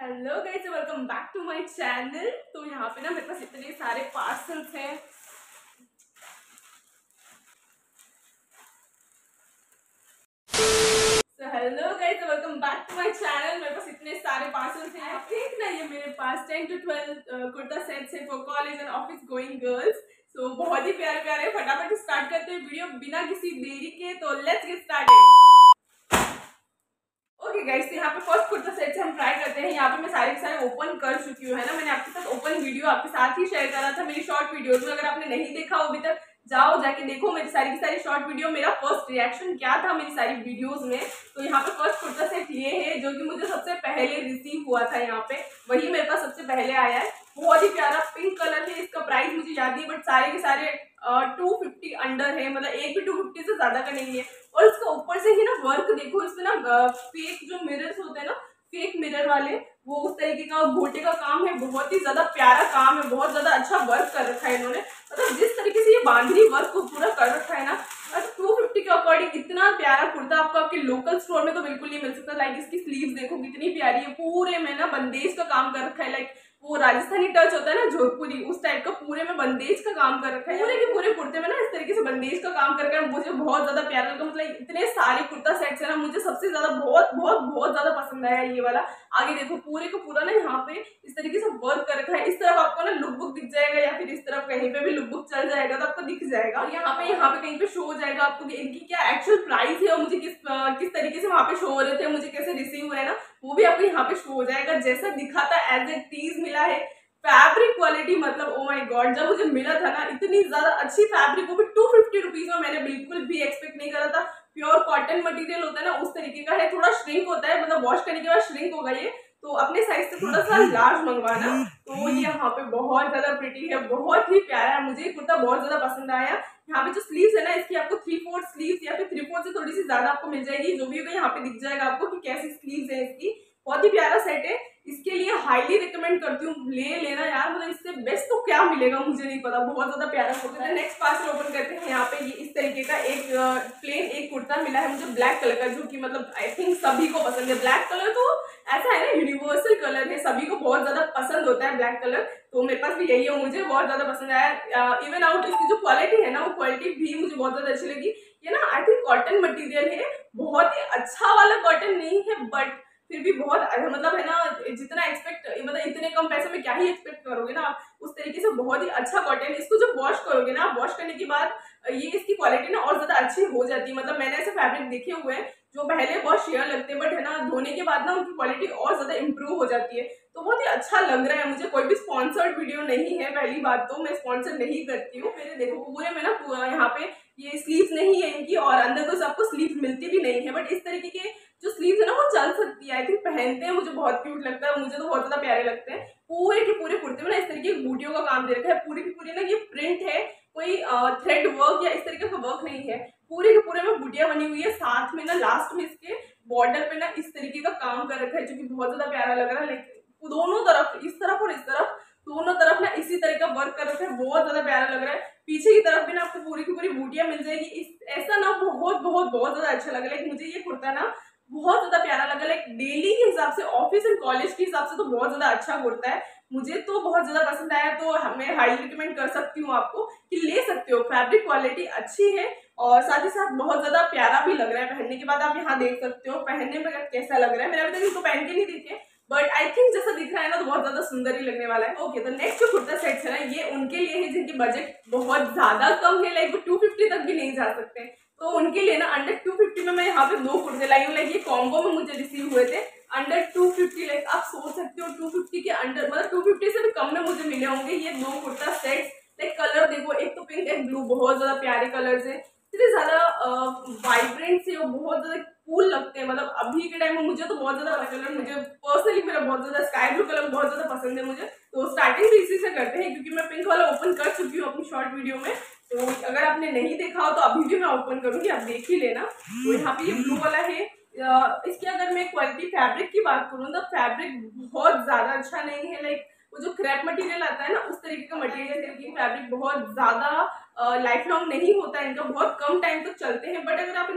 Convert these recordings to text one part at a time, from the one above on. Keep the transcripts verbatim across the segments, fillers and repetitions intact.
Hello guys, welcome back to my channel. तो यहाँ पे ना मेरे पास इतने सारे पार्सल्स हैं। तो hello guys, welcome back to my channel. मेरे पास इतने सारे पार्सल्स हैं। आप देख ना, ये मेरे पास ten to twelve kurta sets है for college and office going girls. So बहुत ही प्यारे प्यारे। फटाफट स्टार्ट करते हैं वीडियो बिना किसी देरी के। तो let's get started. Okay guys, यहाँ पे फर्स्ट कुर्ता सेट से हम ट्राई करते हैं। यहाँ पे मैं सारे के सारे ओपन कर चुकी हूँ, है ना। मैंने आपके साथ ओपन वीडियो आपके साथ ही शेयर करा था मेरी शॉर्ट वीडियोस में। अगर आपने नहीं देखा हो अभी तक, जाओ जाके देखो मेरी सारी की सारी शॉर्ट वीडियो, मेरा फर्स्ट रिएक्शन क्या था मेरी सारी वीडियोस में। तो यहाँ पे फर्स्ट कुर्ता सेट ये है जो कि मुझे सबसे पहले रिसीव हुआ था। यहाँ पे वही मेरे पास सबसे पहले आया है। बहुत ही प्यारा पिंक कलर है। इसका प्राइस मुझे याद नहीं, बट सारे के सारे टू फिफ्टी अंडर है, मतलब एक भी टू फिफ्टी से ज्यादा का नहीं है। और इसका ऊपर से ही ना वर्क देखो, इसमें ना फेक जो मिरर्स होते हैं ना, फेक मिरर वाले, वो उस तरीके का गोटे का काम है। बहुत ही ज्यादा प्यारा काम है, बहुत ज्यादा अच्छा वर्क कर रखा है इन्होंने। मतलब जिस तरीके से ये बांधनी वर्क को पूरा कर रखा है ना, टू फिफ्टी के अकॉर्डिंग इतना प्यारा कुर्ता आपको आपके लोकल स्टोर में तो बिल्कुल नहीं मिल सकता। लाइक इसकी स्लीव्स देखो कितनी प्यारी है, पूरे में ना बंदेज का काम कर रखा है। लाइक वो राजस्थानी टच होता है ना, जोधपुरी, उस टाइप का पूरे में बंदेज का काम कर रखा है। पूरे के पूरे कुर्ते में ना इस तरीके से बंदेज का काम कर रखा है। मुझे बहुत ज्यादा प्यारा लगा। मतलब इतने सारे कुर्ता सेट्स है ना, मुझे सबसे ज्यादा बहुत बहुत बहुत ज्यादा पसंद आया ये वाला। आगे देखो पूरे को पूरा ना यहाँ पे इस तरीके से वर्क कर रखा है। इस तरफ आपको ना लुक बुक दिख जाएगा, या फिर इस तरफ कहीं पे भी लुक बुक चल जाएगा तो आपको दिख जाएगा। और यहाँ पे यहाँ पे कहीं पे शो हो जाएगा आपको कि इनकी क्या एक्चुअल प्राइस है और मुझे किस किस तरीके से वहां पे शो हो रहे थे, मुझे कैसे रिसीव हो रहे हैं ना, वो भी आपको यहाँ पे शो हो जाएगा। जैसा दिखा था एज ए टीज मिला है। फैब्रिक क्वालिटी मतलब ओ माय गॉड, जब मुझे मिला था ना इतनी ज्यादा अच्छी फैब्रिक, वो भी टू फिफ्टी रुपीज में, मैंने बिल्कुल भी एक्सपेक्ट नहीं करा था। प्योर कॉटन मटेरियल होता है ना, उस तरीके का है। थोड़ा श्रिंक होता है, मतलब वॉश करने के बाद श्रिंक होगा ये, तो अपने साइज से थोड़ा सा लार्ज मंगवाना। तो ये यहाँ पे बहुत ज्यादा प्रिटी है, बहुत ही प्यारा है। मुझे कुर्ता बहुत ज्यादा पसंद आया। यहाँ पे जो स्लीव्स है ना, इसकी आपको थ्री फोर्थ स्लीव्स या फिर थ्री फोर्थ से थोड़ी सी ज्यादा आपको मिल जाएगी। जो भी होगा यहाँ पे दिख जाएगा आपको कि कैसी स्लीव्स है इसकी। बहुत ही प्यारा सेट है। इसके लिए हाईली रिकमेंड करती हूँ, ले लेना यार। मतलब इससे बेस्ट तो क्या मिलेगा मुझे नहीं पता। बहुत ज्यादा प्यारा कुर्ता है। नेक्स्ट पार्सल ओपन करते हैं। यहाँ पे ये इस तरीके का एक प्लेन एक कुर्ता मिला है मुझे ब्लैक कलर का, जो कि मतलब आई थिंक सभी को पसंद है। ब्लैक कलर तो ऐसा है ना, यूनिवर्सल कलर है, सभी को बहुत ज्यादा पसंद होता है ब्लैक कलर। तो मेरे पास भी यही है, मुझे बहुत ज्यादा पसंद आया। इवन आउट इसकी जो क्वालिटी है ना, वो क्वालिटी भी मुझे बहुत ज्यादा अच्छी लगी। ये ना आई थिंक कॉटन मटेरियल है, बहुत ही अच्छा वाला कॉटन नहीं है, बट फिर भी बहुत मतलब है ना, जितना एक्सपेक्ट, मतलब इतने कम पैसे में क्या ही एक्सपेक्ट करोगे ना, उस तरीके से बहुत ही अच्छा कॉटन। इसको जब वॉश करोगे ना, वॉश करने के बाद ये इसकी क्वालिटी ना और ज्यादा अच्छी हो जाती है। मतलब मैंने ऐसे फैब्रिक देखे हुए हैं जो पहले बहुत शेयर लगते हैं, बट है ना धोने के बाद ना उनकी क्वालिटी और ज्यादा इंप्रूव हो जाती है। तो बहुत ही अच्छा लग रहा है मुझे। कोई भी स्पॉन्सर्ड वीडियो नहीं है, पहली बात तो मैं स्पॉन्सर नहीं करती हूँ। मेरे देखो पूरे में ना यहाँ पे ये स्लीव्स नहीं है इनकी, और अंदर तो सबको स्लीव्स मिलती भी नहीं है, बट इस तरीके के जो स्लीव्स है ना वो चल सकती है। आई थिंक पहनते हैं, मुझे बहुत क्यूट लगता है, मुझे तो बहुत ज्यादा प्यारे लगते हैं। पूरे के पूरे कुर्ते में ना इस तरीके की बूटियों का काम दे रखा है। पूरी की पूरी ना ये प्रिंट है, कोई थ्रेड वर्क या इस तरीके का वर्क नहीं है। पूरे के पूरे में बूटियां बनी हुई है। साथ में ना लास्ट में इसके बॉर्डर पे ना इस तरीके का काम कर रखा है, जो कि बहुत ज्यादा प्यारा लग रहा है। लाइक दोनों तरफ, इस तरफ और इस तरफ, दोनों तरफ ना इसी तरह का वर्क कर रखा है। बहुत ज्यादा प्यारा लग रहा है। पीछे की तरफ भी ना आपको पूरी की पूरी बूटियां मिल जाएगी। इस ऐसा ना बहुत बहुत बहुत ज्यादा अच्छा लगा। लाइक मुझे ये कुर्ता ना बहुत ज्यादा प्यारा लगा। लाइक डेली के हिसाब से, ऑफिस एंड कॉलेज के हिसाब से तो बहुत ज्यादा अच्छा कुर्ता है। मुझे तो बहुत ज्यादा पसंद आया। तो मैं हाईली रिकमेंड कर सकती हूँ आपको कि ले सकते हो। फैब्रिक क्वालिटी अच्छी है और साथ ही साथ बहुत ज्यादा प्यारा भी लग रहा है। पहनने के बाद आप यहाँ देख सकते हो पहनने में कैसा लग रहा है। मैंने अभी तक इसको पहन के नहीं देखे, बट आई थिंक जैसा दिख रहा है ना तो बहुत ज्यादा सुंदर ही लगने वाला है। ओके, तो नेक्स्ट जो कुर्ता सेट्स है ना, ये उनके लिए है जिनकी बजट बहुत ज्यादा कम है। लाइक वो टू फिफ्टी तक भी नहीं जा सकते, तो उनके लिए ना अंडर टू फिफ्टी में मैं यहाँ पे दो कुर्ते लाई हूँ। लाइक ये कॉम्बो में मुझे रिसीव हुए थे अंडर टू फिफ्टी। लाइक आप सोच सकते हो टू फिफ्टी के अंडर, मतलब टू फिफ्टी से भी कम में मुझे मिले होंगे ये दो कुर्ता सेट्स। लाइक कलर देखो, एक तो पिंक एक ब्लू, बहुत ज्यादा प्यारे कलर्स है। इतने ज्यादा वाइब्रेंट से और बहुत ज्यादा कूल लगते हैं। मतलब अभी के टाइम में मुझे तो बहुत ज्यादा कलर, मुझे पर्सनली मेरा बहुत ज्यादा स्काई ब्लू कलर बहुत ज्यादा पसंद है मुझे। तो स्टार्टिंग भी इसी से करते हैं, क्योंकि मैं पिंक वाला ओपन कर चुकी हूँ अपनी शॉर्ट वीडियो में। तो अगर आपने नहीं देखा हो तो अभी भी मैं ओपन करूंगी, आप देख ही लेना। तो यहाँ पे ये ब्लू वाला है। इसकी अगर मैं क्वालिटी फैब्रिक की बात करूँ तो फैब्रिक बहुत ज्यादा अच्छा नहीं है। लाइक वो जो क्रैप मटेरियल आता है ना, उस तरीके का मटेरियल है कि फैब्रिक बहुत ज्यादा लाइफ लॉन्ग नहीं होता है इनका, बहुत कम टाइम तक चलते हैं। बट अगर आप इनको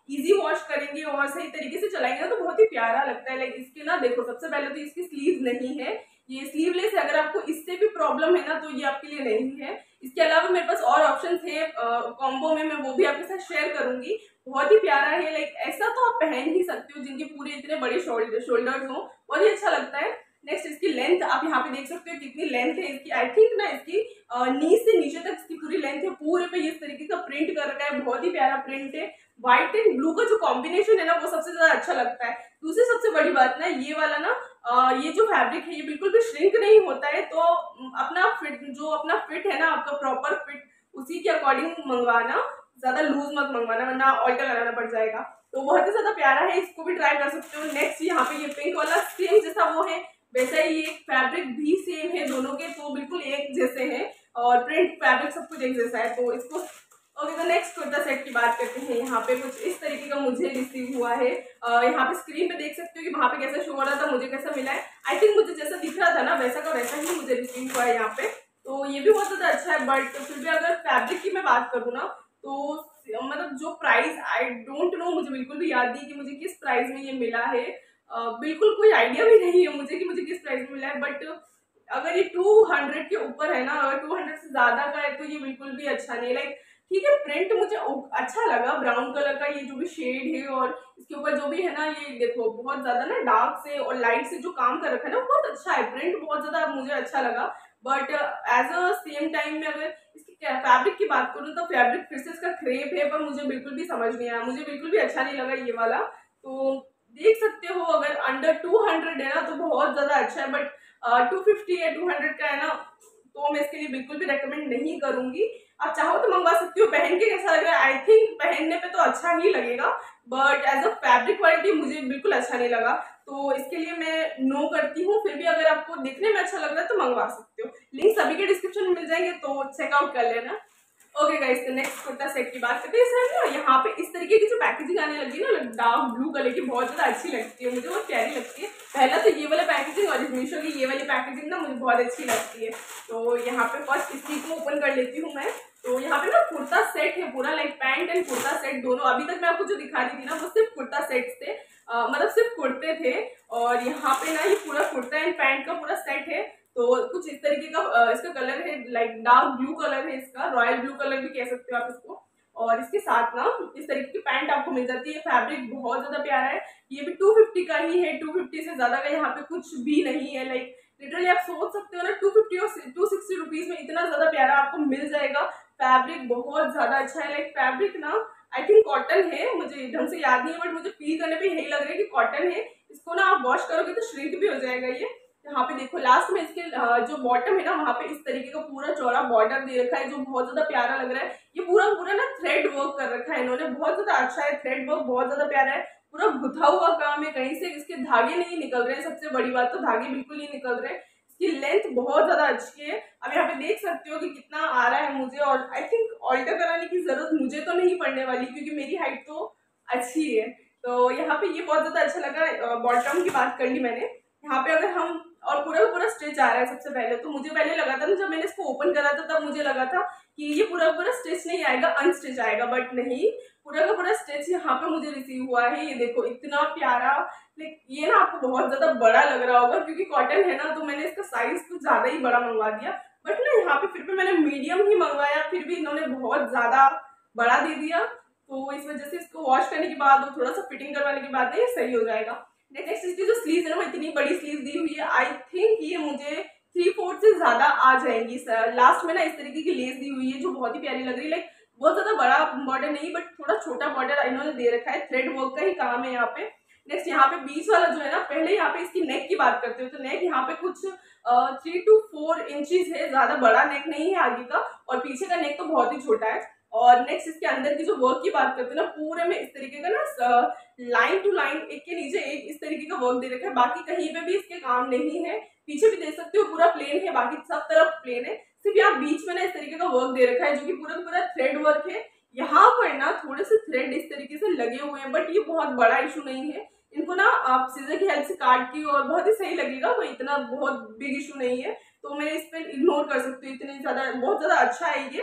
इजी वॉश करेंगे और सही तरीके से चलाएंगे ना तो बहुत ही प्यारा लगता है। लाइक इसके ना देखो, सबसे पहले तो इसकी स्लीव नहीं है, ये स्लीवलेस है। अगर आपको इससे भी प्रॉब्लम है ना तो ये आपके लिए नहीं है। इसके अलावा मेरे पास और ऑप्शन थे कॉम्बो में, मैं वो भी आपके साथ शेयर करूंगी। बहुत ही प्यारा है, लाइक ऐसा तो आप पहन ही सकते हो जिनके पूरे इतने बड़े शोल्डर शोल्डर्स हो, बहुत ही अच्छा लगता है। नेक्स्ट इसकी लेंथ आप यहाँ पे देख सकते हो कितनी लेंथ है इसकी। आई थिंक ना इसकी नी से नीचे तक इसकी पूरी लेंथ है। पूरे पे इस तरीके का प्रिंट कर रखा है, बहुत ही प्यारा प्रिंट है। व्हाइट एंड ब्लू का जो कॉम्बिनेशन है ना वो सबसे ज्यादा अच्छा लगता है। दूसरी सबसे बड़ी बात ना, ये वाला ना आ, ये जो फैब्रिक है ये बिल्कुल भी श्रिंक नहीं होता है। तो अपना फिट जो अपना फिट है ना, आपका प्रॉपर फिट उसी के अकॉर्डिंग मंगवाना, ज्यादा लूज मत मंगवाना वरना ऑल्टर कराना पड़ जाएगा। तो बहुत ही ज्यादा प्यारा है, इसको भी ट्राई कर सकते हो। नेक्स्ट यहाँ पे ये पिंक वाला सेम जैसा वो है वैसा ही ये फैब्रिक भी सेम है दोनों के, तो बिल्कुल एक जैसे हैं और प्रिंट फैब्रिक सब कुछ एक जैसा है। तो इसको ओके, तो नेक्स्ट कुर्ता सेट की बात करते हैं। यहाँ पे कुछ इस तरीके का मुझे रिसीव हुआ है। आ, यहाँ पे स्क्रीन पे देख सकते हो कि वहाँ पे कैसा शो हो रहा था, मुझे कैसा मिला है। आई थिंक मुझे जैसा दिख रहा था ना वैसा का वैसा ही मुझे रिसीव हुआ है यहाँ पे। तो ये भी बहुत ज्यादा अच्छा है। बट फिर भी अगर फैब्रिक की मैं बात करूँ ना तो मतलब जो प्राइस, आई डोंट नो, मुझे बिल्कुल भी याद नहीं कि मुझे किस प्राइस में ये मिला है। uh, बिल्कुल कोई आइडिया भी नहीं है मुझे कि मुझे किस प्राइस में मिला है। बट अगर ये टू हंड्रेड के ऊपर है ना, अगर टू हंड्रेड से ज्यादा का है तो ये बिल्कुल भी अच्छा नहीं। लाइक ठीक है, प्रिंट मुझे अच्छा लगा, ब्राउन कलर का ये जो भी शेड है और इसके ऊपर जो भी है ना, ये देखो बहुत ज्यादा ना डार्क से और लाइट से जो काम कर रखा है ना बहुत अच्छा है। प्रिंट बहुत ज्यादा मुझे अच्छा लगा। But as a same time में अगर इसकी फैब्रिक की बात करूँ तो फैब्रिक फिर से इसका क्रेप है, पर मुझे बिल्कुल भी समझ नहीं आया, मुझे बिल्कुल भी अच्छा नहीं लगा ये वाला। तो देख सकते हो अगर अंडर टू हंड्रेड है ना तो बहुत ज्यादा अच्छा है। बट टू फिफ्टी या टू हंड्रेड का है ना तो मैं इसके लिए बिल्कुल भी रेकमेंड नहीं करूंगी। आप चाहो तो मंगवा सकती हो। पहन के कैसा लग रहा है, आई थिंक पहनने पे तो अच्छा ही लगेगा, but as a fabric quality मुझे बिल्कुल अच्छा नहीं लगा। तो इसके लिए मैं नो करती हूँ। फिर भी अगर आपको देखने में अच्छा लग रहा है तो मंगवा सकते हो। लिंक सभी के डिस्क्रिप्शन में मिल जाएंगे, तो चेकआउट कर लेना। ओके गाइस, तो नेक्स्ट कुर्ता सेट की बात करते हैं। सर ना यहाँ पे इस तरीके की जो पैकेजिंग आने लगी ना डार्क ब्लू कलर की, बहुत ज्यादा अच्छी लगती है, मुझे बहुत प्यारी लगती है। पहला तो ये वाला पैकेजिंग और मीशो की ये वाली पैकेजिंग ना मुझे बहुत अच्छी लगती है। तो यहाँ पे फर्स्ट इसी को ओपन कर लेती हूँ मैं। तो यहाँ पे ना कुर्ता सेट है पूरा, like pant and kurta set दोनों। अभी तक मैं आपको जो दिखा रही थी ना वो सिर्फ कुर्ता सेट्स थे, आ, मतलब सिर्फ कुर्ते थे। और यहाँ पे ना ये पूरा कुर्ता एंड पैंट का पूरा सेट है। तो कुछ इस तरीके का इसका कलर है, लाइक डार्क ब्लू कलर है इसका, रॉयल ब्लू कलर भी कह सकते हो आप इसको। और इसके साथ ना इस तरीके की पैंट आपको मिल जाती है। फैब्रिक बहुत ज्यादा प्यारा है, ये भी टू फिफ्टी का ही है, टू फिफ्टी से ज्यादा का यहाँ पे कुछ भी नहीं है। लाइक लिटरली आप सोच सकते हो ना टू फिफ्टी और टू सिक्सटी रुपीज में इतना ज्यादा प्यारा आपको मिल जाएगा। फैब्रिक बहुत ज्यादा अच्छा है। लाइक फैब्रिक ना आई थिंक कॉटन है, मुझे ढंग से याद नहीं है, बट मुझे फील करने पे यही लग रहा है कि कॉटन है। इसको ना आप वॉश करोगे तो श्रिंक भी हो जाएगा ये। यहाँ पे देखो लास्ट में इसके जो बॉटम है ना वहाँ पे इस तरीके का पूरा चौड़ा बॉर्डर दे रखा है जो बहुत ज्यादा प्यारा लग रहा है। ये पूरा पूरा ना थ्रेड वर्क कर रखा है इन्होंने, बहुत ज्यादा अच्छा है। थ्रेड वर्क बहुत ज्यादा प्यारा है, पूरा गुथा हुआ काम है, कहीं से इसके धागे नहीं निकल रहे हैं। सबसे बड़ी बात तो धागे बिल्कुल नहीं निकल रहे हैं। इसकी लेंथ बहुत ज्यादा अच्छी है। अब यहाँ पे देख सकते हो कि कितना आ रहा है मुझे, और आई थिंक ऑल्टर कराने की जरूरत मुझे तो नहीं पड़ने वाली क्योंकि मेरी हाइट तो अच्छी है। तो यहाँ पे ये बहुत ज्यादा अच्छा लगा। बॉटम की बात कर ली मैंने। यहाँ पे अगर हम और पूरा पूरा स्टिच आ रहा है सबसे पहले, तो मुझे पहले लगा था ना जब मैंने इसको ओपन करा था तब मुझे लगा था कि ये पूरा पूरा स्टिच नहीं आएगा, अनस्टिच आएगा, बट नहीं, पूरा का पूरा स्टिच यहाँ पे मुझे रिसीव हुआ है। ये देखो इतना प्यारा। लेकिन ये ना आपको बहुत ज्यादा बड़ा लग रहा होगा क्योंकि कॉटन है ना, तो मैंने इसका साइज कुछ ज्यादा ही बड़ा मंगवा दिया। बट ना यहाँ पे फिर भी मैंने मीडियम ही मंगवाया, फिर भी इन्होंने बहुत ज्यादा बड़ा दे दिया। तो इस वजह से इसको वॉश करने के बाद और थोड़ा सा फिटिंग करवाने के बाद ये सही हो जाएगा। नेक्स्ट इसकी जो स्लीव है ना वो इतनी बड़ी स्लीव दी हुई है। आई थिंक ये मुझे थ्री फोर्थ से ज्यादा आ जाएंगी। लास्ट में ना इस तरीके की लेस दी हुई है जो बहुत ही प्यारी लग रही है। लाइक बहुत ज्यादा बड़ा बॉर्डर नहीं बट थोड़ा छोटा बॉर्डर इन्होंने दे रखा है, थ्रेड वर्क का ही काम है यहाँ पे। नेक्स्ट यहाँ पे बीच वाला जो है ना, पहले यहाँ पे इसकी नेक की बात करते हो तो नेक यहाँ पे कुछ थ्री टू फोर इंचेस है, ज्यादा बड़ा नेक नहीं है आगे का, और पीछे का नेक तो बहुत ही छोटा है। और नेक्स्ट इसके अंदर की जो वर्क की बात करते हैं ना, पूरे में इस तरीके का ना लाइन टू लाइन एक के नीचे एक इस तरीके का वर्क दे रखा है। बाकी कहीं पे भी इसके काम नहीं है। पीछे भी देख सकते हो पूरा प्लेन है, बाकी सब तरफ प्लेन है, सिर्फ यहाँ बीच में ना इस तरीके का वर्क दे रखा है जो कि पूरा पूरा थ्रेड वर्क है। यहाँ पर ना थोड़े से थ्रेड इस तरीके से लगे हुए हैं, बट ये बहुत बड़ा इशू नहीं है। इनको ना आप सीजर की हेल्प से काट के और बहुत ही सही लगेगा, वो इतना बहुत बिग इशू नहीं है। तो मैं इस पर इग्नोर कर सकती हूँ, इतनी ज्यादा बहुत ज्यादा अच्छा है ये।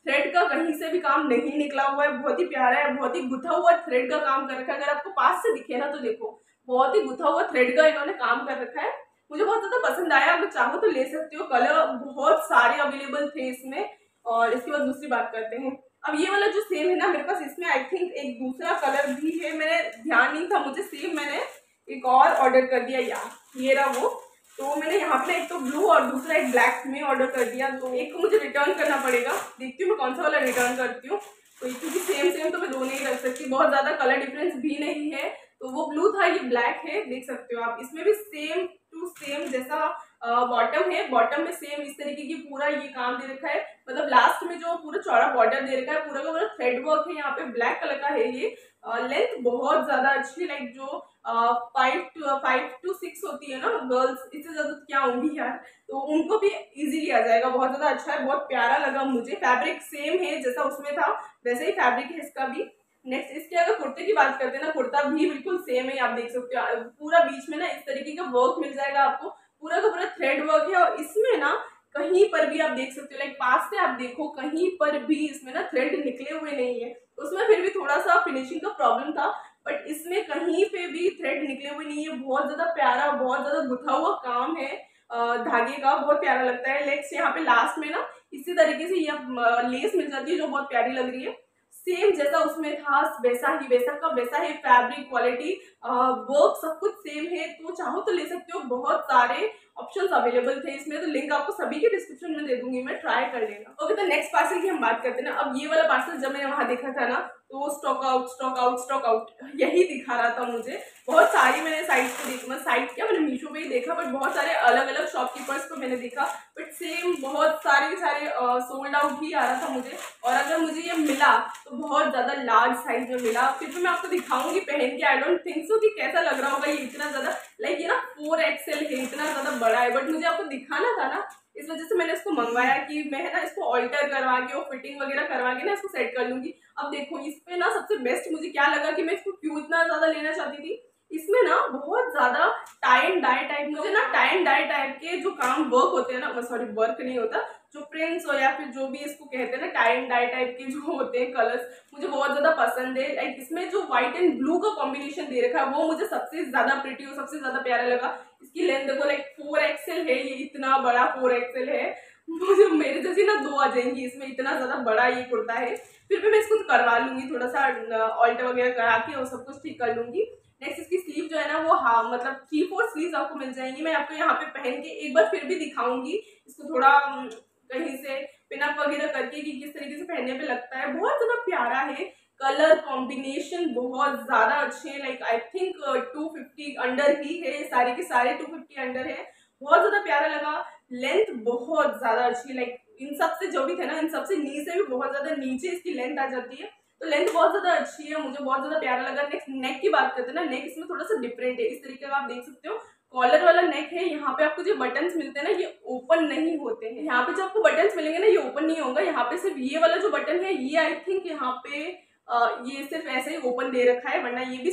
थ्रेड का कहीं से भी काम नहीं निकला हुआ है, बहुत ही प्यारा है, बहुत ही गुथा हुआ थ्रेड का काम कर रखा है। अगर आपको पास से दिखे ना तो देखो बहुत ही गुथा हुआ थ्रेड का इन्होंने काम कर रखा है, मुझे बहुत ज्यादा पसंद आया। अगर चाहो तो ले सकते हो, कलर बहुत सारे अवेलेबल थे इसमें। और इसके बाद दूसरी बात करते हैं, अब ये वाला जो सेम है ना मेरे पास, इसमें आई थिंक एक दूसरा कलर भी है, मैंने ध्यान नहीं था मुझे, सेम मैंने एक और ऑर्डर कर दिया यार, ये रहा वो। तो मैंने यहाँ पे एक तो ब्लू और दूसरा एक ब्लैक में ऑर्डर कर दिया, तो एक को मुझे रिटर्न करना पड़ेगा, देखती हूँ मैं कौन सा वाला रिटर्न करती हूँ। तो क्योंकि सेम सेम तो मैं दो नहीं रख सकती, बहुत ज्यादा कलर डिफरेंस भी नहीं है। तो वो ब्लू था, ये ब्लैक है, देख सकते हो आप। इसमें भी सेम टू सेम जैसा बॉटम है, बॉटम में सेम इस तरीके की पूरा ये काम दे रखा है, मतलब लास्ट में जो पूरा चौड़ा बॉर्डर दे रखा है, पूरा का पूरा थ्रेड वर्क है। यहाँ पे ब्लैक कलर का है ये, लेंथ बहुत ज्यादा अच्छी है, लाइक जो five two five two six होती है ना गर्ल्स, इससे ज्यादा तो क्या होंगी यार, तो उनको भी इजीली आ जाएगा। बहुत ज्यादा अच्छा है, बहुत प्यारा लगा मुझे। फैब्रिक सेम है जैसा उसमें था वैसे ही फैब्रिक है इसका भी। नेक्स्ट इसके अगर कुर्ते की बात करते हैं ना, कुर्ता भी बिल्कुल सेम है, आप देख सकते हो पूरा बीच में ना इस तरीके का वर्क मिल जाएगा आपको, पूरा का पूरा थ्रेड वर्क है। और इसमें ना कहीं पर भी आप देख सकते हो, लाइक पास से आप देखो कहीं पर भी इसमें ना थ्रेड निकले हुए नहीं है, उसमें फिर भी थोड़ा सा फिनिशिंग का प्रॉब्लम था, बट इसमें कहीं पे भी थ्रेड निकले हुए नहीं है। बहुत ज्यादा प्यारा, बहुत ज्यादा गुथा हुआ काम है धागे का, बहुत प्यारा लगता है। लेग्स यहाँ पे लास्ट में ना इसी तरीके से ये लेस मिल जाती है जो बहुत प्यारी लग रही है, सेम जैसा उसमें था वैसा ही, वैसा का वैसा है। फैब्रिक क्वालिटी वर्क सब कुछ सेम है, तो चाहो तो ले सकते हो। बहुत सारे ऑप्शंस अवेलेबल थे इसमें, तो लिंक आपको सभी के डिस्क्रिप्शन में दे दूंगी मैं, ट्राई कर लेना। ओके, तो नेक्स्ट पार्सल की हम बात करते हैं ना। अब ये वाला पार्सल जब मैंने वहां देखा था ना, तो stock out stock out stock out यही दिखा रहा था मुझे। बहुत सारी मैंने साइट पे देखा, मैं साइट क्या मैंने मीशो पे ही देखा, बट बहुत सारे अलग अलग शॉपकीपर्स को मैंने देखा, बट सेम बहुत सारे सारे सोल्ड आउट ही आ रहा था मुझे। और अगर मुझे ये मिला तो बहुत ज्यादा लार्ज साइज में मिला। फिर भी मैं आपको दिखाऊंगी पहन के, आई डोंट थिंक सो कि कैसा लग रहा होगा ये इतना ज्यादा, लाइक ये ना फोर एक्सएल है, इतना ज्यादा बड़ा है, बट मुझे आपको दिखाना था ना, इस वजह से मैंने इसको मंगवाया कि मैं ना इसको ऑल्टर करवा के और फिटिंग वगैरह करवा के ना इसको सेट कर लूंगी। अब देखो इस पे ना सबसे बेस्ट मुझे क्या लगा कि मैं इसको क्यों इतना ज्यादा लेना चाहती थी, इसमें ना बहुत ज्यादा टाई एंड डाई टाइप, मुझे ना टाई एंड डाई टाइप के जो काम वर्क होते हैं ना, सॉरी वर्क नहीं होता, जो प्रिंट्स हो या फिर जो भी इसको कहते हैं ना टाई एंड डाई टाइप के जो होते हैं कलर्स, मुझे बहुत ज्यादा पसंद है। लाइक इसमें जो व्हाइट एंड ब्लू का कॉम्बिनेशन दे रखा है वो मुझे सबसे ज्यादा प्रिटी और सबसे ज्यादा प्यारा लगा। इसकी लेंथ देखो, लाइक फोर एक्सएल है, ये इतना बड़ा फोर एक्सएल है, मुझे मेरे जैसी ना दो आ जाएंगी इसमें, इतना ज्यादा बड़ा ये कुर्ता है। फिर भी मैं इसको करवा लूंगी, थोड़ा सा ऑल्टर वगैरह करा के और सब कुछ ठीक कर लूंगी। नेक्स्ट इसकी स्लीव जो है ना वो हाँ मतलब थ्री फोर स्लीव आपको मिल जाएंगी। मैं आपको यहाँ पे पहन के एक बार फिर भी दिखाऊंगी इसको, थोड़ा कहीं से पिनअप वगैरह करके कि किस तरीके से पहनने पे लगता है। बहुत ज्यादा प्यारा है, कलर कॉम्बिनेशन बहुत ज्यादा अच्छे हैं, like I think two fifty under ही है, सारे के सारे टू फिफ्टी अंडर है, बहुत ज्यादा प्यारा लगा। लेंथ बहुत ज्यादा अच्छी, लाइक इन सब से जो भी थे ना, इन सब से नी से भी बहुत ज्यादा नीचे इसकी लेंथ आ जाती है, तो लेंथ बहुत ज्यादा अच्छी है, मुझे बहुत ज्यादा प्यारा लगा। नेक्स्ट नेक की बात करते हैं ना, नेक इसमें थोड़ा सा डिफरेंट है, इस तरीके का आप देख सकते हो कॉलर वाला नेक है। यहाँ पे आपको जो बटन्स मिलते हैं ना ये ओपन नहीं होते हैं, यहाँ पे जो आपको बटन्स मिलेंगे ना ये ओपन नहीं होगा। यहाँ पे सिर्फ ये वाला जो बटन है ये आई थिंक यहाँ पे आ, ये सिर्फ ऐसे ही ओपन दे रखा है, वरना ये भी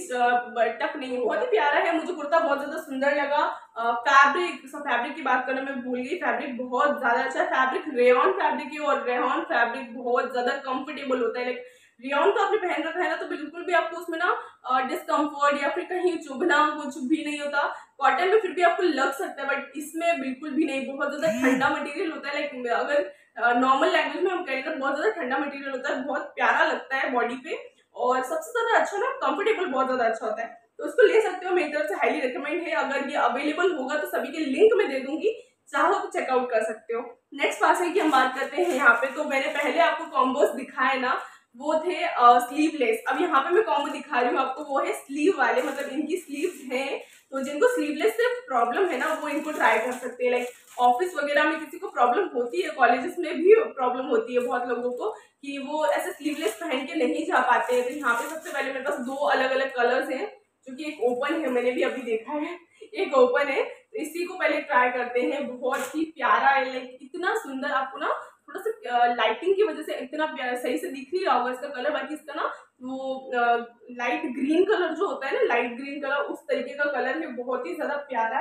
टक नहीं हुआ। बहुत ही प्यारा है, मुझे कुर्ता बहुत ज्यादा सुंदर लगा। फैब्रिक फैब्रिक की बात करना मैं भूल गई, फैब्रिक बहुत ज्यादा अच्छा है, फैब्रिक रेयॉन फैब्रिक है और रेयॉन फैब्रिक बहुत ज्यादा कंफर्टेबल होता है। लाइक रेयॉन तो आपने पहन रखा है ना तो बिल्कुल भी आपको उसमें ना डिस्कम्फर्ट या फिर कहीं चुभना कुछ भी नहीं होता। कॉटन में फिर भी आपको लग सकता है बट इसमें बिल्कुल भी नहीं, बहुत ज्यादा ठंडा मटेरियल होता है। लाइक अगर नॉर्मल लैंग्वेज में हम कहें तो बहुत ज्यादा ठंडा मटेरियल होता है, बहुत प्यारा लगता है बॉडी पे और सबसे ज्यादा अच्छा ना कंफर्टेबल बहुत ज्यादा अच्छा होता है, तो उसको ले सकते हो। मेरी तरफ से हाईली रिकमेंड है, अगर ये अवेलेबल होगा तो सभी के लिंक में दे दूंगी, चाहो तो चेकआउट कर सकते हो। नेक्स्ट पार्सल की हम बात करते हैं यहाँ पे, तो मैंने पहले आपको कॉम्बोस दिखाए ना वो थे स्लीवलेस, अब यहाँ पे मैं कॉम्बो दिखा रही हूँ आपको वो है स्लीव वाले, मतलब इनकी स्लीव्स हैं, तो जिनको स्लीवलेस से प्रॉब्लम है ना वो इनको ट्राई कर सकते हैं। लाइक ऑफिस वगैरह में किसी को प्रॉब्लम होती है, कॉलेजेस में भी प्रॉब्लम होती है बहुत लोगों को कि वो ऐसे स्लीवलेस पहन के नहीं जा पाते हैं, तो यहाँ पे सबसे पहले मेरे पास दो अलग अलग कलर्स हैं, जो कि एक ओपन है, मैंने भी अभी देखा है, एक ओपन है, तो इसी को पहले ट्राई करते हैं। बहुत ही प्यारा है, लाइक इतना सुंदर, आपको ना थोड़ा सा लाइटिंग की वजह से इतना सही से दिख नहीं रहा होगा इसका कलर, बाकी इसका ना वो लाइट ग्रीन कलर जो होता है ना, लाइट ग्रीन कलर उस तरीके का कलर है, बहुत ही ज्यादा प्यारा है।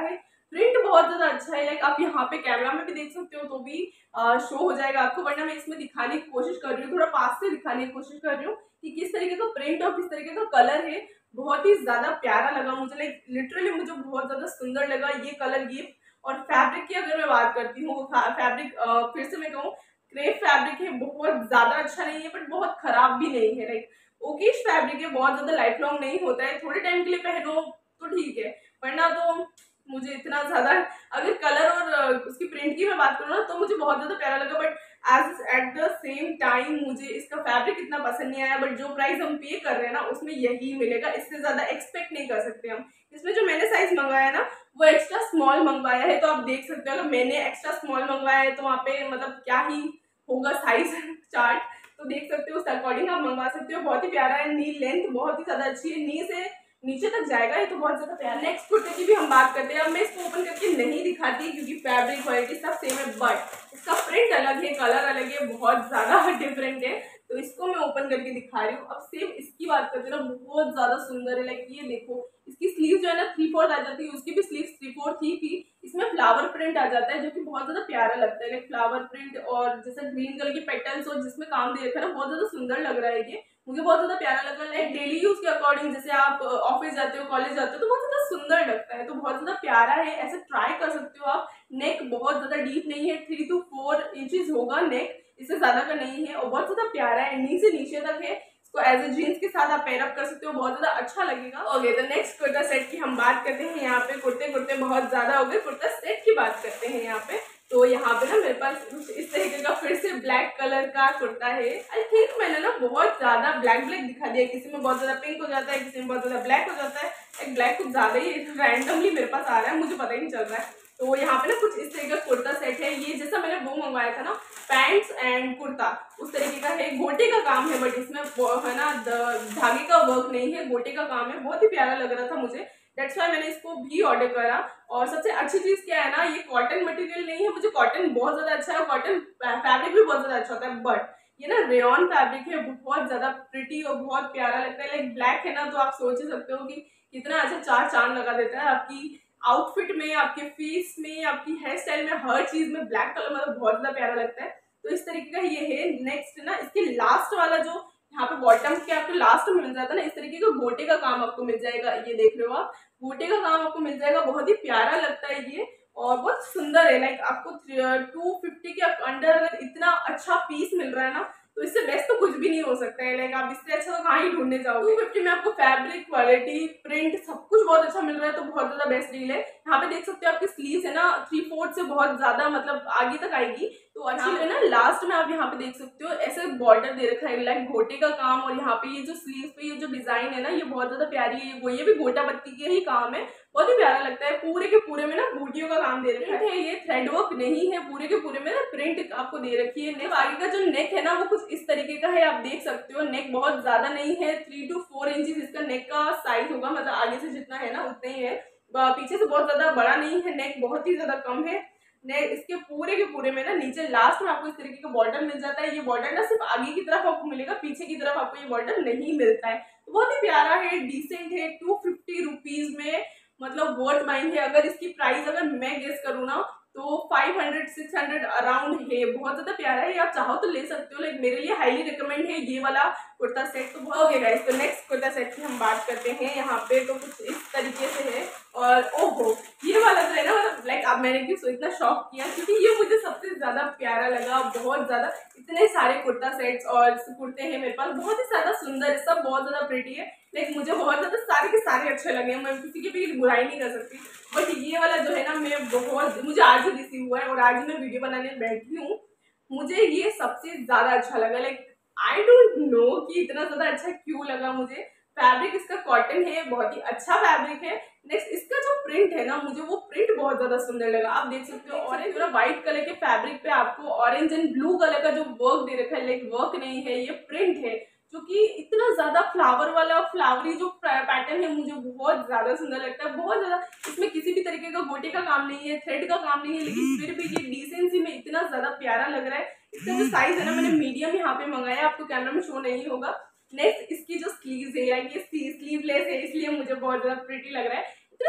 प्रिंट बहुत ज्यादा अच्छा है। लाइक आप यहाँ पे कैमरा में भी देख सकते हो तो भी शो हो जाएगा आपको, वरना मैं इसमें दिखाने की कोशिश कर रही हूँ, थोड़ा पास से दिखाने की कोशिश कर रही हूँ कि किस तरीके का प्रिंट और किस तरीके का कलर है। बहुत ही ज्यादा प्यारा लगा मुझे, लाइक लिटरली मुझे बहुत ज्यादा सुंदर लगा ये कलर ये। और फैब्रिक की अगर मैं बात करती हूँ, फैब्रिक फिर से मैं कहूँ क्रेप फैब्रिक है, बहुत ज्यादा अच्छा नहीं है बट बहुत खराब भी नहीं है। लाइक ओकेश फैब्रिक है, बहुत ज्यादा लाइफ लॉन्ग नहीं होता है, थोड़े टाइम के लिए पहनो तो ठीक है, वरना तो मुझे इतना ज्यादा, अगर कलर और उसकी प्रिंट की मैं बात करूँ ना तो मुझे बहुत ज्यादा प्यारा लगा, but as at the same time मुझे इसका फैब्रिक इतना पसंद नहीं आया। बट जो प्राइस हम पे कर रहे हैं ना उसमें यही मिलेगा, इससे ज्यादा एक्सपेक्ट नहीं कर सकते हम। इसमें जो मैंने साइज मंगाया ना वो एक्स्ट्रा स्मॉल मंगवाया है, तो आप देख सकते हो अगर मैंने एक्स्ट्रा स्मॉल मंगवाया है तो वहाँ पे मतलब क्या ही होगा साइज चार्ट, तो देख सकते हो उस अकॉर्डिंग आप मंगवा सकते हो। बहुत ही प्यारा है, नी लेंथ बहुत ही ज्यादा अच्छी है, नी से नीचे तक जाएगा, ये तो बहुत ज्यादा प्यारा है। नेक्स्ट कुर्ते की भी हम बात करते हैं। अब मैं इसको ओपन करके नहीं दिखाती क्योंकि फैब्रिक क्वालिटी सब सेम है, बट इसका प्रिंट अलग है, कलर अलग है, बहुत ज्यादा डिफरेंट है, तो इसको मैं ओपन करके दिखा रही हूँ। अब सेम इसकी बात करते हैं ना, बहुत ज्यादा सुंदर है। लाइक ये देखो इसकी स्लीव जो है ना थ्री फोर्थ आ जाती है, उसकी भी स्लीव थ्री फोर्थ ही थी। इसमें फ्लावर प्रिंट आ जाता है जो कि बहुत ज्यादा प्यारा लगता है, लाइक फ्लावर प्रिंट और जैसे ग्रीन कलर की पेटल्स और जिसमें काम दे रखा है ना, बहुत ज्यादा सुंदर लग रहा है ये, मुझे बहुत ज्यादा प्यारा लगा। लाइक डेली यूज के अकॉर्डिंग जैसे आप ऑफिस जाते हो कॉलेज जाते हो तो बहुत ज्यादा सुंदर लगता है, तो बहुत ज्यादा प्यारा है, ऐसे ट्राई कर सकते हो आप। नेक बहुत ज्यादा डीप नहीं है, थ्री टू फोर इंचेस होगा नेक, इससे ज्यादा का नहीं है, और बहुत ज्यादा प्यारा है, नीचे नीचे तक है। इसको एज ए जीन्स के साथ आप पेयर अप कर सकते हो, बहुत ज्यादा अच्छा लगेगा। ओके तो नेक्स्ट कुर्ता सेट की हम बात करते हैं। यहाँ पे कुर्ते कुर्ते बहुत ज्यादा हो गए, कुर्ता सेट की बात करते हैं यहाँ पे। तो यहाँ पे ना मेरे पास इस तरीके का फिर से ब्लैक कलर का कुर्ता है। आई थिंक मैंने ना बहुत ज्यादा ब्लैक ब्लैक दिखा दिया, किसी में बहुत ज्यादा पिंक हो जाता है, किसी में बहुत ज्यादा ब्लैक हो जाता है, एक ब्लैक कुछ ज्यादा ही रैंडमली मेरे पास आ रहा है, मुझे पता ही नहीं चल रहा है। तो यहाँ पे ना कुछ इस तरीके का कुर्ता सेट है, ये जैसा मैंने वो मंगवाया था ना पैंट्स एंड कुर्ता उस तरीके का है, गोटे का काम है, बट इसमें है ना धागे का वर्क नहीं है, गोटे का काम है, बहुत ही प्यारा लग रहा था मुझे, दैट्स वाई मैंने इसको भी ऑर्डर करा। और सबसे अच्छी चीज क्या है ना, ये कॉटन मटेरियल नहीं है, मुझे कॉटन बहुत ज्यादा अच्छा है, कॉटन फैब्रिक भी बहुत ज्यादा अच्छा होता है, बट ये ना रेयन फैब्रिक है, बहुत ज्यादा प्रिटी और बहुत प्यारा लगता है। लाइक ब्लैक है ना, तो आप सोच ही सकते हो कि कितना अच्छा चार चांद लगा देता है आपकी आउटफिट में, आपके फेस में, आपकी हेयर स्टाइल में, हर चीज में ब्लैक कलर मतलब बहुत ज्यादा प्यारा लगता है। तो इस तरीके का ये है। नेक्स्ट ना इसके लास्ट वाला जो यहाँ पे बॉटम के आपको लास्ट में मिल जाता है ना, इस तरीके का गोटे का काम आपको मिल जाएगा, ये देख रहे हो आप, गोटे का काम आपको मिल जाएगा, बहुत ही प्यारा लगता है ये और बहुत सुंदर है। लाइक आपको टू फिफ्टी के अंडर अगर इतना अच्छा पीस मिल रहा है ना, तो इससे बेस्ट तो कुछ भी नहीं हो सकता है। लाइक आप इससे अच्छा तो कहाँ ही ढूंढने जाओगे। टू फिफ्टी में आपको फैब्रिक क्वालिटी प्रिंट सब कुछ बहुत अच्छा मिल रहा है, तो बहुत ज्यादा बेस्ट डील है। यहाँ पे देख सकते हो आपकी स्लीव्स है ना थ्री फोर्थ से बहुत ज्यादा मतलब आगे तक आएगी, तो अच्छी है ना। लास्ट में आप यहाँ पे देख सकते हो ऐसे बॉर्डर दे रखा है लाइक गोटे का काम, और यहाँ पे ये जो स्लीव पे ये जो डिजाइन है ना ये बहुत ज्यादा प्यारी है, वो ये भी गोटा बत्ती के ही काम है, बहुत ही प्यारा लगता है। पूरे के पूरे में ना बूटियों का काम दे रखा है, ये थ्रेड वर्क नहीं है, पूरे के पूरे में ना प्रिंट आपको दे रखी है। नेक आगे का जो नेक है ना वो कुछ इस तरीके का है, आप देख सकते हो। नेक बहुत ज्यादा नहीं है, थ्री टू फोर इंचेस इसका नेक का साइज होगा, मतलब आगे से जितना है ना उतना ही है, पीछे से बहुत ज्यादा बड़ा नहीं है, नेक बहुत ही ज्यादा कम है। नेक इसके पूरे के पूरे में ना नीचे लास्ट में आपको इस तरीके का बॉर्डर मिल जाता है। ये बॉर्डर ना सिर्फ आगे की तरफ आपको मिलेगा, पीछे की तरफ आपको ये बॉर्डर नहीं मिलता है, तो बहुत ही प्यारा है, डिसेंट है। टू फिफ्टी रुपीज में मतलब वर्थ माइंड है। अगर इसकी प्राइस अगर मैं गेस करूँ ना तो five hundred six hundred around है, बहुत ज्यादा प्यारा है, आप चाहो तो ले सकते हो। लाइक मेरे लिए हाईली रिकमेंड है ये वाला कुर्ता सेट। तो बहुत ओके गाइस, तो नेक्स्ट कुर्ता सेट की हम बात करते हैं। यहाँ पे तो कुछ इस तरीके से है, और ओहो ये वाला जो है ना मतलब लाइक अब मैंने क्यों इतना शॉक किया क्योंकि ये मुझे सबसे ज्यादा प्यारा लगा, बहुत ज्यादा। इतने सारे कुर्ता सेट्स और कुर्ते हैं मेरे पास, बहुत ही ज्यादा सुंदर है, सब बहुत ज्यादा प्रिटी है, लाइक मुझे बहुत ज्यादा सारे के सारे अच्छे लगे, मैं किसी की भी बुराई नहीं कर सकती। बट ये वाला जो है ना मैं बहुत, मुझे आज ही रिसीव हुआ है और आज ही मैं वीडियो बनाने बैठी हूँ, मुझे ये सबसे ज्यादा अच्छा लगा। लाइक आई डोंट नो कि इतना ज्यादा अच्छा क्यों लगा मुझे। फैब्रिक इसका कॉटन है, बहुत ही अच्छा फैब्रिक है। नेक्स्ट इसका जो प्रिंट है ना, मुझे वो प्रिंट बहुत ज्यादा सुंदर लगा, आप देख सकते हो। ऑरेंज पूरा व्हाइट कलर के फैब्रिक पे आपको ऑरेंज एंड ब्लू कलर का जो वर्क दे रखा है, लाइक वर्क नहीं है ये प्रिंट है, जो कि इतना ज्यादा फ्लावर वाला फ्लावरी जो पैटर्न है मुझे बहुत ज्यादा सुंदर लगता है, बहुत ज्यादा। इसमें किसी भी तरीके का गोटे का काम नहीं है, थ्रेड का काम नहीं है, लेकिन फिर भी ये डिसेंसी में इतना ज्यादा प्यारा लग रहा है। इसका जो साइज है ना मैंने मीडियम यहाँ पे मंगाया, आपको कैमरा में शो नहीं होगा। नेक्स्ट इसकी जो स्लीव्स है, लाइक ये स्लीवलेस है, इसलिए मुझे बहुत ज्यादा प्रिटी लग रहा है। इतना ज्यादा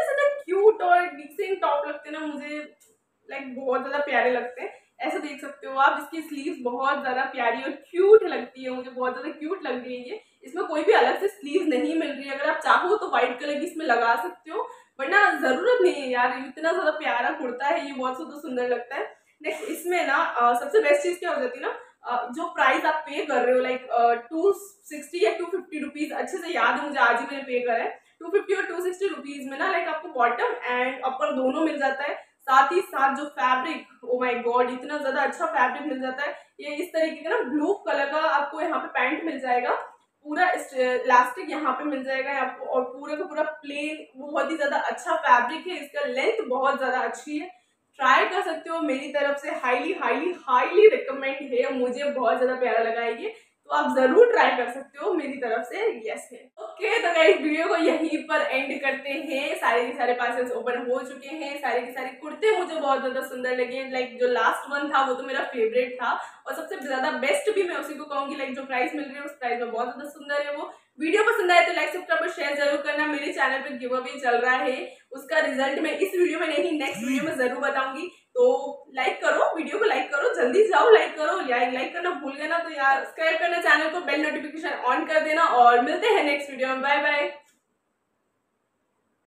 क्यूट और डिसेंट टॉप लगते हैं ना मुझे, लाइक बहुत ज्यादा प्यारे लगते हैं। ऐसे देख सकते हो आप, इसकी स्लीव्स बहुत ज्यादा प्यारी और क्यूट लगती है, मुझे बहुत ज्यादा क्यूट लग रही है ये। इसमें कोई भी अलग से स्लीव नहीं मिल रही है, अगर आप चाहो तो व्हाइट कलर की इसमें लगा सकते हो, वरना जरूरत नहीं है यार। इतना ज्यादा प्यारा कुर्ता है ये, बहुत ज्यादा सुंदर लगता है। नेक्स्ट इसमें ना आ, सबसे बेस्ट चीज क्या हो जाती है ना, आ, जो प्राइस आप पे कर रहे हो लाइक टू सिक्सटी या टू फिफ्टी रुपीज, अच्छे से याद है मुझे, आज ही मैंने पे करा है। टू फिफ्टी और टू सिक्सटी रुपीज में ना लाइक आपको बॉटम एंड अपर दोनों मिल जाता है। साथ ही साथ जो फैब्रिक, ओ माय गॉड इतना ज्यादा अच्छा फैब्रिक मिल जाता है। ये इस तरीके का ना ब्लू कलर का आपको यहाँ पे पैंट मिल जाएगा, पूरा इलास्टिक यहाँ पे मिल जाएगा आपको, और पूरा का पूरा प्लेन, बहुत ही ज्यादा अच्छा फैब्रिक है। इसका लेंथ बहुत ज्यादा अच्छी है, ट्राई कर सकते हो, मेरी तरफ से हाईली हाईली हाईली रिकमेंड है, मुझे बहुत ज्यादा प्यारा लगा है ये, तो आप जरूर ट्राई कर सकते हो, मेरी तरफ से यस है। ओके तो गाइस वीडियो को यहीं पर एंड करते हैं। सारे के सारे पार्सल्स ओपन हो चुके हैं, सारे के सारे कुर्ते मुझे बहुत ज्यादा सुंदर लगे। लाइक जो लास्ट वन था वो तो मेरा फेवरेट था, और सबसे ज्यादा बेस्ट भी मैं उसी को कहूंगी। लाइक जो प्राइस मिल रही है उस प्राइस में बहुत ज्यादा सुंदर है वो। वीडियो पसंद आए तो लाइक सब्सक्राइब और शेयर जरूर करना। मेरे चैनल पे गिव अवे चल रहा है, उसका रिजल्ट मैं इस वीडियो में नहीं नेक्स्ट वीडियो में जरूर बताऊंगी, तो लाइक करो, वीडियो को लाइक करो, जल्दी जाओ लाइक करो, लाइक लाइक करना भूल गए ना तो यार सब्सक्राइब करना, चैनल को बेल नोटिफिकेशन ऑन कर देना, और मिलते हैं नेक्स्ट वीडियो में। Bye bye.